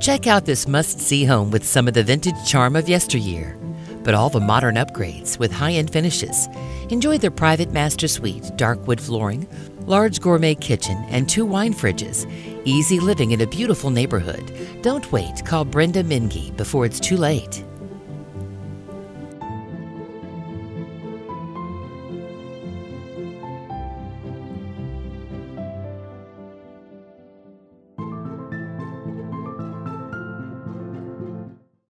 Check out this must-see home with some of the vintage charm of yesteryear, but all the modern upgrades with high-end finishes. Enjoy their private master suite, dark wood flooring, large gourmet kitchen, and 2 wine fridges. Easy living in a beautiful neighborhood. Don't wait. Call Brenda Mingee before it's too late.